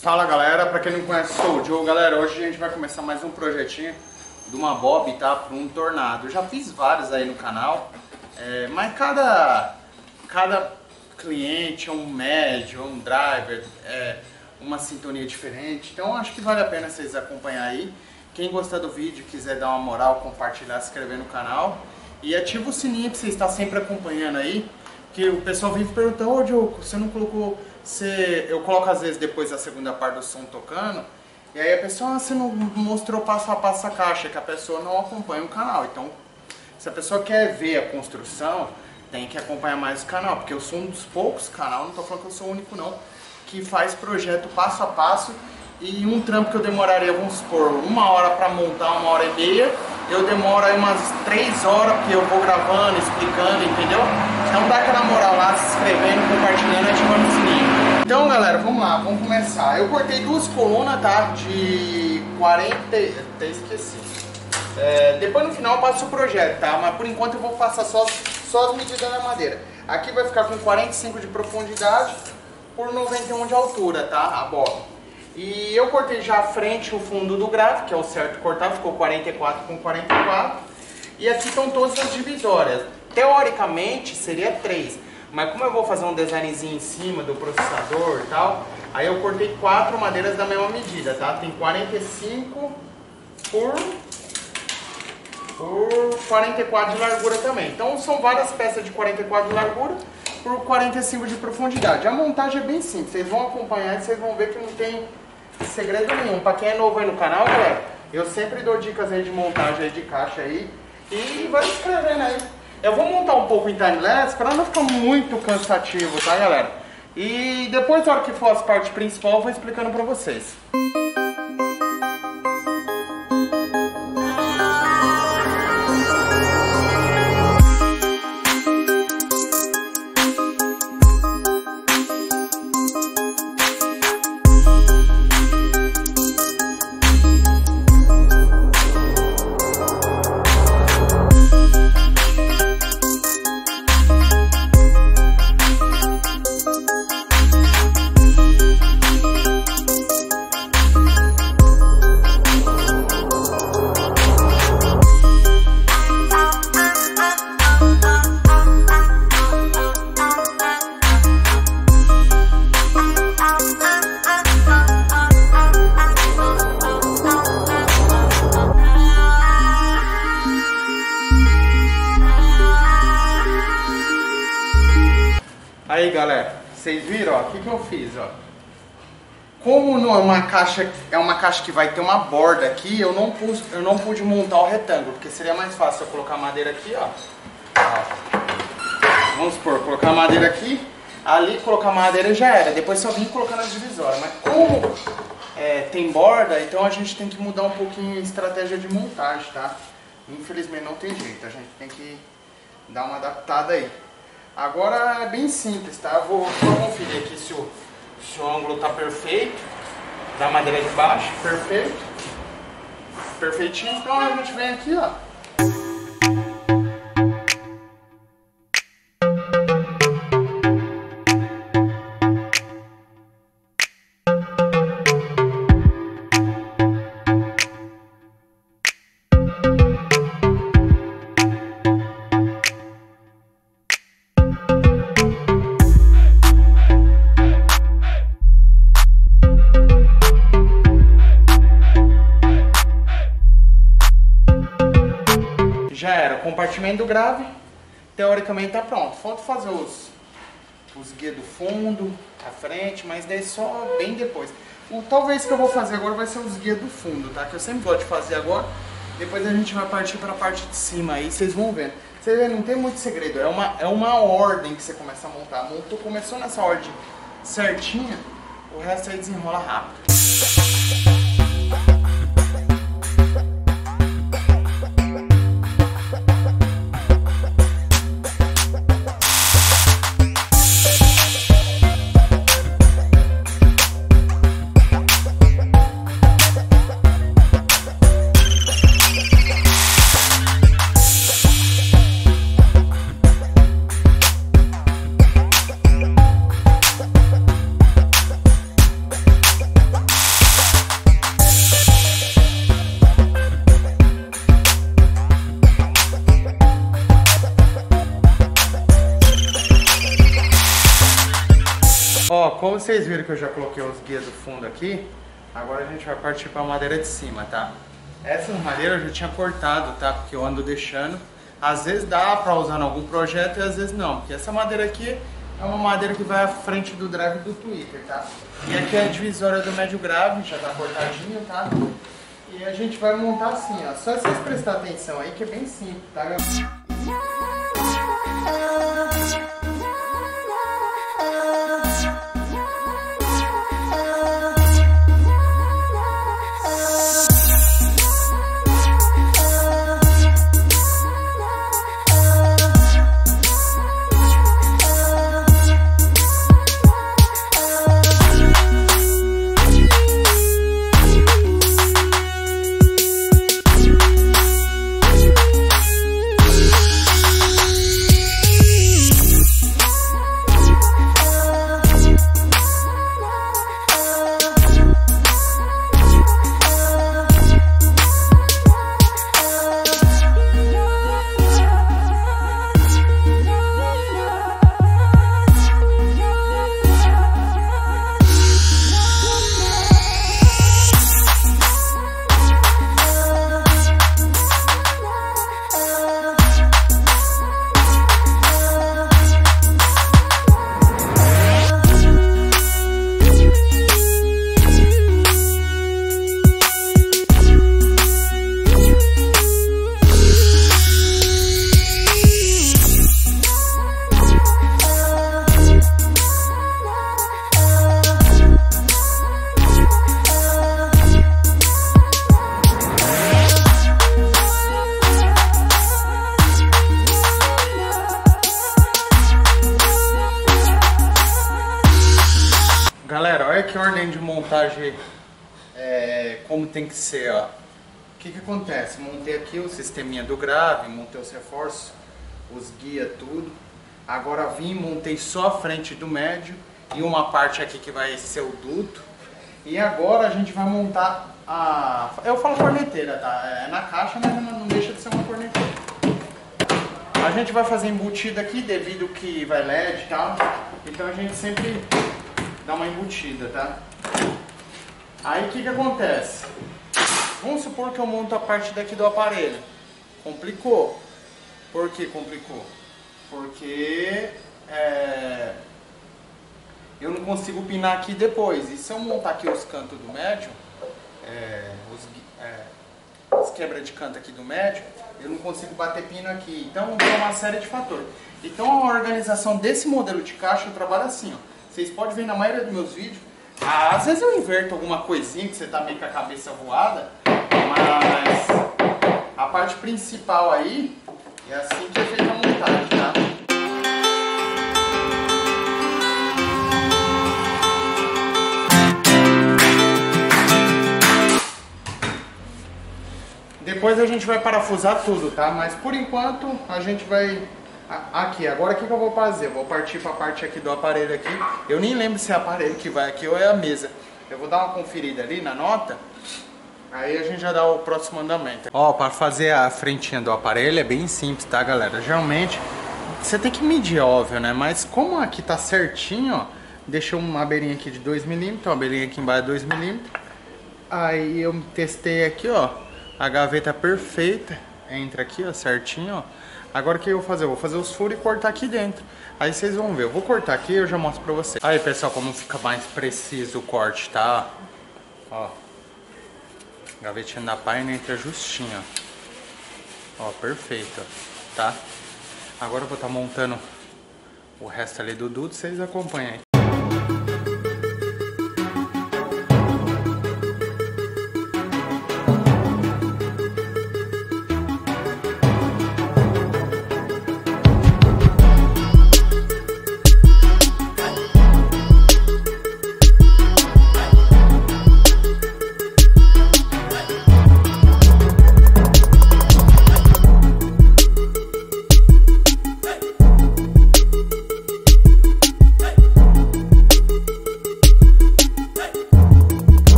Fala galera, pra quem não conhece, sou o Joe. Galera, hoje a gente vai começar mais um projetinho de uma Bob, tá? Para um tornado. Eu já fiz vários aí no canal, mas cada cliente é um médio, um driver, uma sintonia diferente. Então acho que vale a pena vocês acompanhar aí. Quem gostar do vídeo, quiser dar uma moral, compartilhar, se inscrever no canal. E ativa o sininho pra você estar sempre acompanhando aí. Que o pessoal vive perguntando, ô Joe, você não colocou... Eu coloco às vezes depois da segunda parte do som tocando. E aí a pessoa, você não mostrou passo a passo a caixa, que a pessoa não acompanha o canal. Então, se a pessoa quer ver a construção, tem que acompanhar mais o canal. Porque eu sou um dos poucos canal, não tô falando que eu sou o único não, que faz projeto passo a passo. E um trampo que eu demoraria, vamos supor, 1 hora para montar, 1h30, eu demoro aí umas 3 horas, porque eu vou gravando, explicando, entendeu? Então dá aquela moral lá, se inscrevendo, compartilhando, ativando o sininho. Então galera, vamos lá, vamos começar. Eu cortei 2 colunas, tá? De 40... até esqueci. Depois no final eu passo o projeto, tá? Mas por enquanto eu vou passar só as medidas da madeira. Aqui vai ficar com 45 de profundidade por 91 de altura, tá? A bola. E eu cortei já a frente, o fundo do grave, que é o certo cortar, ficou 44 com 44. E aqui estão todas as divisórias. Teoricamente seria 3, mas como eu vou fazer um designzinho em cima do processador e tal, aí eu cortei 4 madeiras da mesma medida, tá? Tem 45 por 44 de largura também. Então são várias peças de 44 de largura por 45 de profundidade. A montagem é bem simples, vocês vão acompanhar e vocês vão ver que não tem segredo nenhum. Pra quem é novo aí no canal, galera, eu sempre dou dicas aí de montagem aí de caixa aí. E vai se inscrevendo aí. Eu vou montar um pouco em time-lapse para não ficar muito cansativo, tá galera? E depois, na hora que for as partes principais, eu vou explicando pra vocês. Aí galera, vocês viram, ó, o que eu fiz, ó. Como não é uma caixa que vai ter uma borda aqui, eu não pude montar o retângulo, porque seria mais fácil eu colocar a madeira aqui, ó. Vamos supor, colocar a madeira aqui, ali colocar a madeira e já era, depois só vim colocar nas divisórias. Mas como tem borda, então a gente tem que mudar um pouquinho a estratégia de montagem, tá? Infelizmente não tem jeito, a gente tem que dar uma adaptada aí. Agora é bem simples, tá? Eu vou conferir aqui se o ângulo tá perfeito. Da madeira de baixo, perfeito. Perfeitinho. Então a gente vem aqui, ó. Já era, o compartimento do grave, teoricamente tá pronto. Falta fazer os guias do fundo, a frente, mas daí só bem depois. Talvez que eu vou fazer agora vai ser os guias do fundo, tá? Que eu sempre gosto de fazer agora. Depois a gente vai partir para a parte de cima aí, vocês vão vendo. Vocês vêem, não tem muito segredo, é uma ordem que você começa a montar. Começou nessa ordem certinha, o resto aí desenrola rápido. como vocês viram que eu já coloquei os guias do fundo aqui, agora a gente vai partir para a madeira de cima, tá? Essas madeiras eu já tinha cortado, tá? Porque eu ando deixando. Às vezes dá para usar em algum projeto e às vezes não. Porque essa madeira aqui é uma madeira que vai à frente do drive do Twitter, tá? E aqui é a divisória do médio grave, já tá cortadinho, tá? E a gente vai montar assim, ó. Só vocês prestarem atenção aí que é bem simples, tá, galera? Galera, olha que ordem de montagem como tem que ser, ó. O que acontece? Montei aqui o sisteminha do grave, montei os reforços, os guias, tudo. Agora vim, montei só a frente do médio e uma parte aqui que vai ser o duto. E agora a gente vai montar a... Eu falo corneteira, tá? É na caixa, mas não deixa de ser uma corneteira. A gente vai fazer embutida aqui devido que vai LED e tal. Então a gente sempre dá uma embutida, tá? Aí o que acontece? Vamos supor que eu monto a parte daqui do aparelho. Complicou. Por que complicou? Porque eu não consigo pinar aqui depois. E se eu montar aqui os cantos do médio, as quebras de canto aqui do médio, eu não consigo bater pino aqui. Então tem uma série de fatores. Então a organização desse modelo de caixa eu trabalho assim, ó. Vocês podem ver na maioria dos meus vídeos, às vezes eu inverto alguma coisinha que você tá meio com a cabeça voada, mas a parte principal aí é assim que é feita a montagem, tá? Depois a gente vai parafusar tudo, tá? Mas por enquanto a gente vai... Aqui, agora o que eu vou fazer? Eu vou partir para a parte aqui do aparelho aqui. Eu nem lembro se é aparelho que vai aqui ou é a mesa. Eu vou dar uma conferida ali na nota. Aí a gente já dá o próximo andamento. Ó, para fazer a frentinha do aparelho é bem simples, tá, galera? Geralmente você tem que medir, óbvio, né? Mas como aqui tá certinho, ó, deixou uma beirinha aqui de 2 mm, uma beirinha aqui embaixo de 2 mm. Aí eu testei aqui, ó, a gaveta perfeita. Entra aqui, ó, certinho, ó. Agora o que eu vou fazer? Eu vou fazer os furos e cortar aqui dentro. Aí vocês vão ver. Eu vou cortar aqui e eu já mostro pra vocês. Aí, pessoal, como fica mais preciso o corte, tá? Ó. Gavetinha da Pioneer entra justinho, ó. Ó, perfeito, tá? Agora eu vou estar montando o resto ali do duto. Vocês acompanham aí.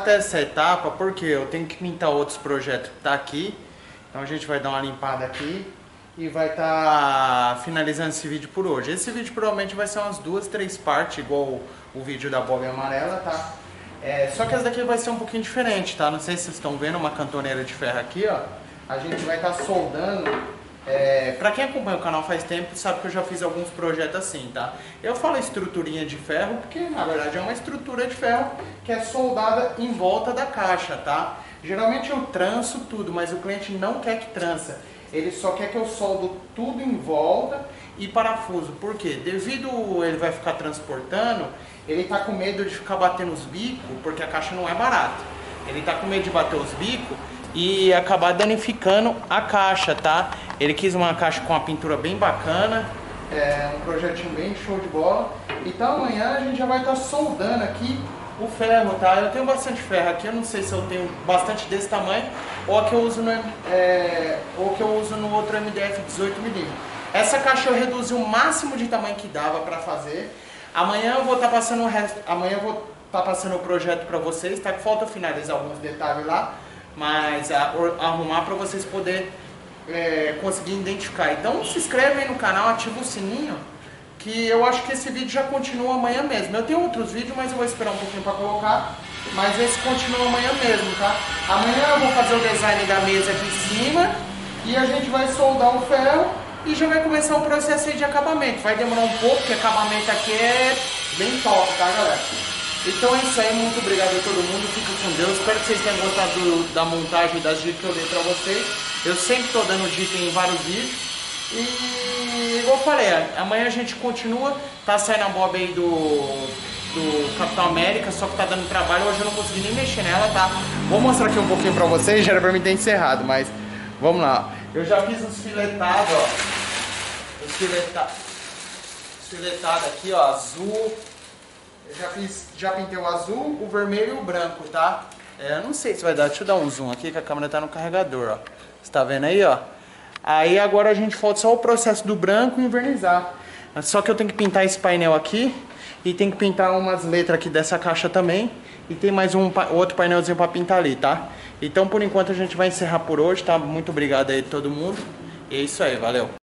até essa etapa porque eu tenho que pintar outros projetos que tá aqui. Então a gente vai dar uma limpada aqui e vai estar finalizando esse vídeo por hoje. Esse vídeo provavelmente vai ser umas 2, 3 partes, igual o vídeo da Bob amarela, tá? Só que essa daqui vai ser um pouquinho diferente, tá? Não sei se vocês estão vendo uma cantoneira de ferro aqui, ó. A gente vai estar soldando. Pra quem acompanha o canal faz tempo, sabe que eu já fiz alguns projetos assim, tá? Eu falo estruturinha de ferro porque na verdade é uma estrutura de ferro que é soldada em volta da caixa, tá? Geralmente eu tranço tudo, mas o cliente não quer que trança. Ele só quer que eu soldo tudo em volta e parafuso. Por quê? Devido ele vai ficar transportando, ele tá com medo de ficar batendo os bicos, porque a caixa não é barata. Ele tá com medo de bater os bicos e acabar danificando a caixa, tá? Ele quis uma caixa com uma pintura bem bacana, um projetinho bem show de bola. Então amanhã a gente já vai estar soldando aqui o ferro, tá? Eu tenho bastante ferro aqui, eu não sei se eu tenho bastante desse tamanho ou a que eu uso no outro MDF 18mm. Essa caixa eu reduzi o máximo de tamanho que dava para fazer. Amanhã eu vou estar passando o resto, amanhã eu vou estar passando o projeto para vocês, tá? Falta finalizar alguns detalhes lá, mas arrumar para vocês poderem conseguir identificar. Então se inscreve aí no canal, ativa o sininho, que eu acho que esse vídeo já continua amanhã mesmo. Eu tenho outros vídeos, mas eu vou esperar um pouquinho para colocar, mas esse continua amanhã mesmo, tá? Amanhã eu vou fazer o design da mesa aqui em cima e a gente vai soldar o ferro e já vai começar o processo aí de acabamento. Vai demorar um pouco, porque acabamento aqui é bem top, tá, galera? Então é isso aí, muito obrigado a todo mundo, fica com Deus. Espero que vocês tenham gostado da montagem e das dicas que eu dei pra vocês. Eu sempre tô dando dica em vários vídeos. E igual eu falei, amanhã a gente continua. Tá saindo a Bob aí do Capitão América, só que tá dando trabalho. Hoje eu não consegui nem mexer nela, tá? Vou mostrar aqui um pouquinho pra vocês, já era pra mim ter encerrado, mas vamos lá. Eu já fiz os filetados, ó. Os filetados aqui, ó, azul. Eu já pintei o azul, o vermelho e o branco, tá? Eu não sei se vai dar, deixa eu dar um zoom aqui que a câmera tá no carregador, ó. Você tá vendo aí, ó? Aí agora a gente falta só o processo do branco e envernizar. Só que eu tenho que pintar esse painel aqui e tem que pintar umas letras aqui dessa caixa também. E tem mais outro painelzinho pra pintar ali, tá? Então por enquanto a gente vai encerrar por hoje, tá? Muito obrigado aí a todo mundo. E é isso aí, valeu!